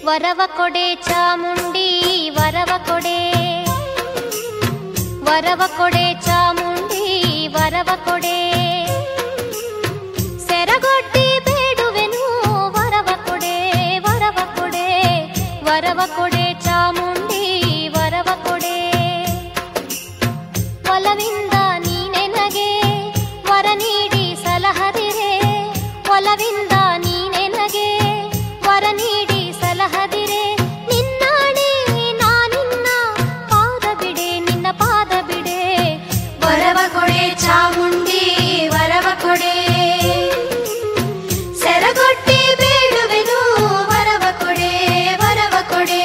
ವರವ ಕೊಡೆ ಚಾಮುಂಡಿ ವರವ ಕೊಡೆ, ವರವ ಕೊಡೆ ಚಾಮುಂಡಿ ವರವ ಕೊಡೆ, ಸೆರಗೊಡ್ಡಿ ಬೇಡುವೆನು ವರವ ಕೊಡೆ, ವರವ ಕೊಡೆ, ವರವ ಕೊಡೆ ಚಾಮುಂಡಿ ವರವ ಕೊಡೆ. ಒಲವಿಂದ ನೀನೆನಗೆ ವರ ನೀಡಿ ಸಲಹದಿರೆ, ಒಲವಿಂದ ನೀನೆನಗೆ ವರ ನೀಡಿ ಸಲಹದಿರೆ, ನಿನ್ನಾಣೆ ನಾನಿನ್ನ ಪಾದ ಬಿಡೆ, ನಿನ್ನ ಪಾದ ಬಿಡೆ. ವರವ ಕೊಡೆ ಚಾಮುಂಡಿ ವರವ ಕೊಡೆ, ಸೆರಗೊಟ್ಟಿ ಬೇಡುವೆನು ವರವ ಕೊಡೆ, ವರವ ಕೊಡೆ.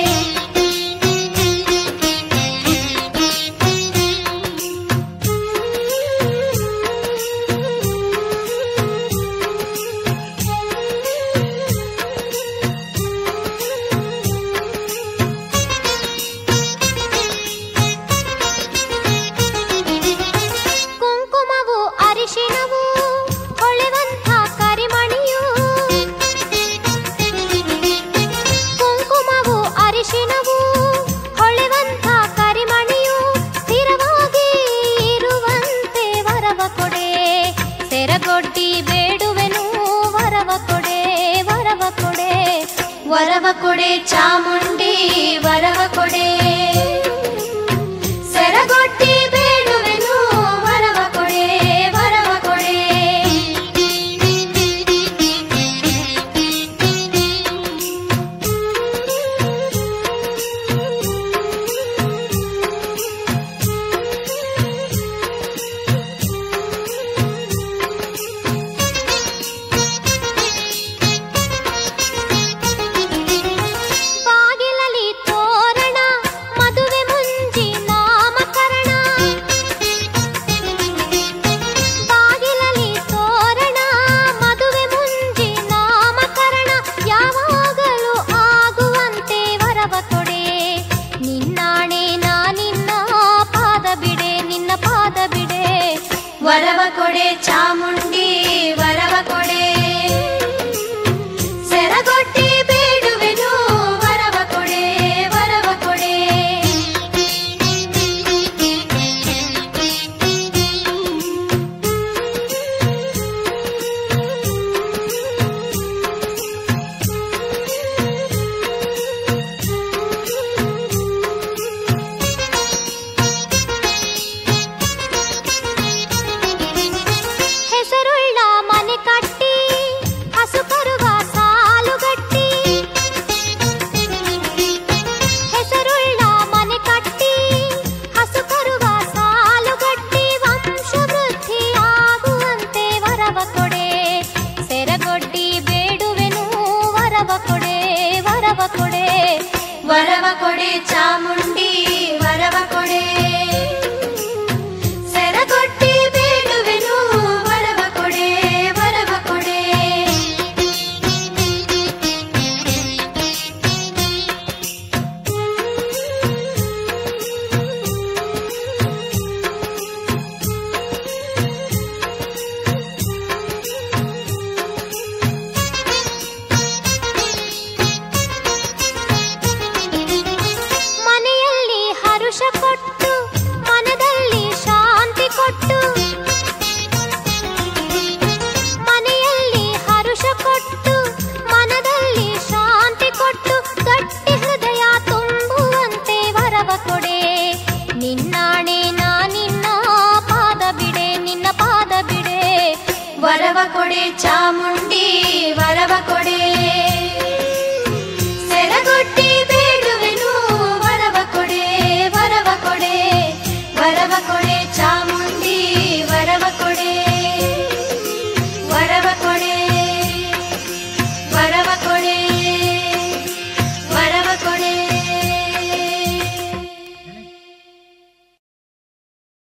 ಕುಂಕುಮವು ಅರಿಶಿಣವು ಹೊಳೆವಂಥ ಕರಿಮಣಿಯು, ಕುಂಕುಮವು ಅರಿಶಿಣವು ಹೊಳೆವಂಥ ಕರಿಮಣಿಯು, ಸ್ಥಿರವಾಗಿ ಇರುವಂತೆ ವರವ ಕೊಡೆ, ಸೆರಗೊಡ್ಡಿ ಬೇಡುವೆನು ವರವ ಕೊಡೆ, ವರವ ಕೊಡೆ. ವರವ ಕೊಡೆ ಚಾಮುಂಡಿ ವರವ ಕೊಡೆ, ಸೆರಗೊಟ್ಟಿ ಬೇಡುವೆನು ವರವ ಕೊಡೆ, ವರವ ಕೊಡೆ. ಬಾಗಿಲಲಿ ತೋರಣ ಮದುವೆ ಮುಂಜಿ ನಾಮಕರಣ, ಬಾಗಿಲಲಿ ತೋರಣ ಮದುವೆ ಮುಂಜಿ ನಾಮಕರಣ, ಯಾವಾಗಲೂ ಆಗುವಂತೆ ವರವ ಕೊಡೆ, ನಿನ್ನಾಣೆ ನಾನಿನ್ನ ಪಾದ ಬಿಡೆ, ನಿನ್ನ ಪಾದ ಬಿಡೆ. ವರವ ಕೊಡೆ ಚಾಮುಂಡಿ ವರವ ಕೊಡೆ, ಸೆರಗೊಟ್ಟಿ ಬೇಡುವೆನು ವರವ ಕೊಡೆ, ವರವ ಕೊಡೆ. ಹೆಸರುಳ್ಳ ಮನೆ ಕಟ್ಟಿ ಹಸು ಕರುವ ಸಾಲುಗಟ್ಟಿ, ಹೆಸರುಳ್ಳ ಮನೆ ಕಟ್ಟಿ ಹಸು ಕರುವ ಸಾಲುಗಟ್ಟಿ, ವಂಶವೃದ್ಧಿ ಆಗುವಂತೆ ವರವ ಕೊಡೆ, ಸೆರಗೊಡ್ಡಿ ಬೇಡುವೆನು ವರವ ಕೊಡೆ, ವರವ ಕೊಡೆ. ವರವ ಕೊಡೆ ಚಾಮುಂಡಿ ವರವ ಕೊಡೆ, ಸೆರಗೊಟ್ಟಿ ಬೇಡುವೆನು ವರವ ಕೊಡೆ, ವರವ ಕೊಡೆ. ಮನೆಯಲ್ಲಿ ಹರುಷ ಕೊಟ್ಟು ಮನದಲ್ಲಿ ಶಾಂತಿ ಕೊಟ್ಟು, ಮನೆಯಲ್ಲಿ ಹರುಷ ಕೊಟ್ಟು ಮನದಲ್ಲಿ ಶಾಂತಿ ಕೊಟ್ಟು, ಗಟ್ಟಿ ಹೃದಯ ತುಂಬುವಂತೆ ವರವ ಕೊಡೆ, ನಿನ್ನಾಣೆ ನಾನಿನ್ನ ಪಾದ ಬಿಡೆ, ನಿನ್ನ ಪಾದ ಬಿಡೆ. ವರವ ಕೊಡೆ ಚಾಮುಂಡಿ ವರವ ಕೊಡೆ,